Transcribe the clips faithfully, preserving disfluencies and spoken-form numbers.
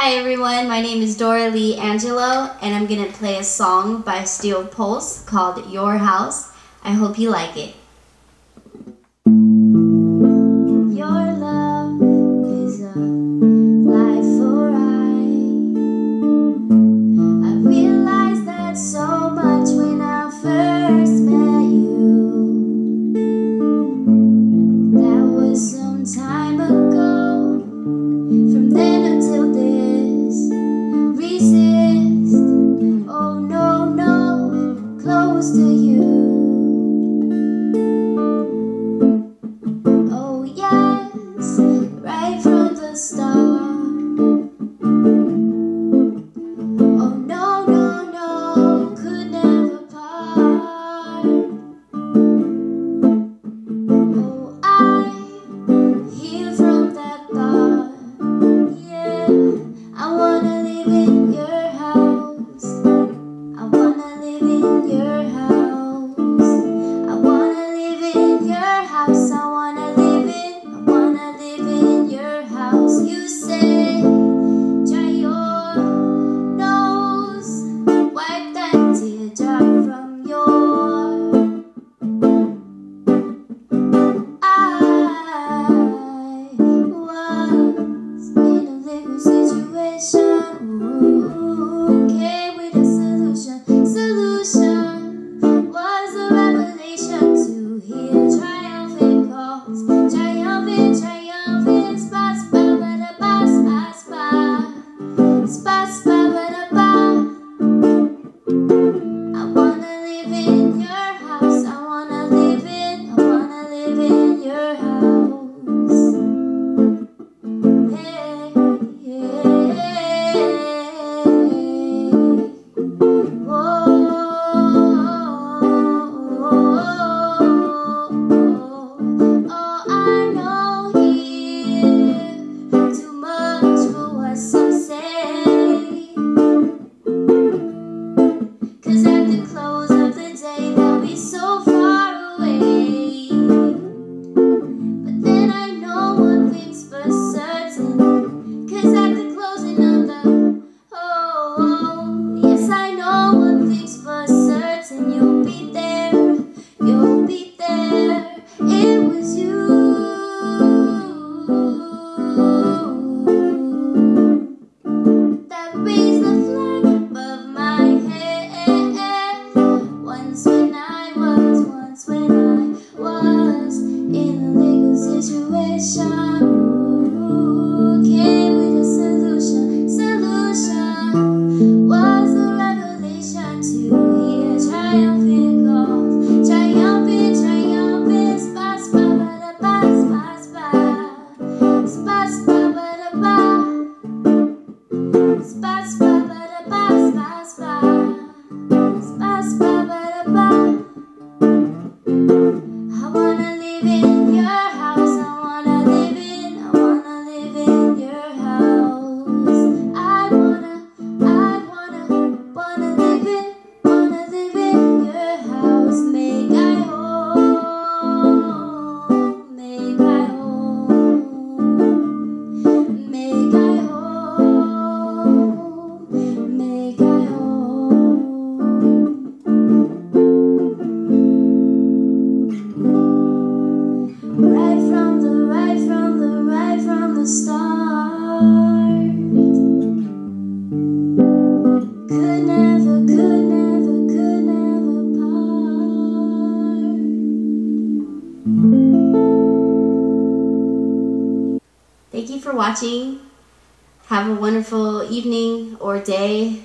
Hi everyone, my name is Dora Lee Angelo, and I'm gonna play a song by Steel Pulse called Your House. I hope you like it. Your love is a life for I. I realized that so much when I first met you. That was some time ago. From then until this, resist. Oh no, no, close to you. Oh yes, right from the start. Oh no, no, no, could never part. Oh, I heal from that thought. I wanna live in your house. I wanna live in your house. I wanna live in your house. I wanna live in, I wanna live in your house. You say, dry your nose, wipe that teardrop from your eye. Was in a legal situation. Ooh, came with a solution. Solution was a revelation to hear triumphant calls. Triumphant, triumphant, spa, spa, ba da ba, spa, spa, spa, spa, ba da ba. I wanna live in your house. I wanna live in, I wanna live in your house. Hey, hey, whoa, oh, I know here too much for what some say. 'Cause at the close of the day they'll be so far away. But then I know one thing's for certain. 'Cause at the closing of the oh, oh, yes I know one thing's for certain. You'll be there, you'll be there. It was you that raised the flag above my head. Once when I was, once when I was in a legal situation. Ooh, came with a solution. Solution was a revelation to hear triumphant calls. Triumphant, triumphant, spa, spa, ba da ba, spa, spa, spa, spa, ba da ba. Spa, spa, ba da ba, spa, spa, spa, spa, ba da ba. I wanna live in your house. I wanna live in, I wanna live in your house. I wanna, I wanna, wanna live in, wanna live in your house. Make I home, make I home, make I home, make I home. Right from the, right from the, right from the start. Could never, could never, could never part. Thank you for watching. Have a wonderful evening or day.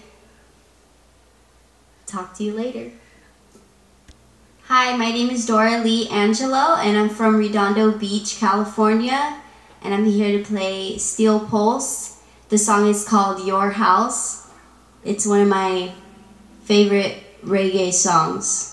Talk to you later. Hi, my name is Dora Lee Angelo, and I'm from Redondo Beach, California, and I'm here to play Steel Pulse. The song is called Your House. It's one of my favorite reggae songs.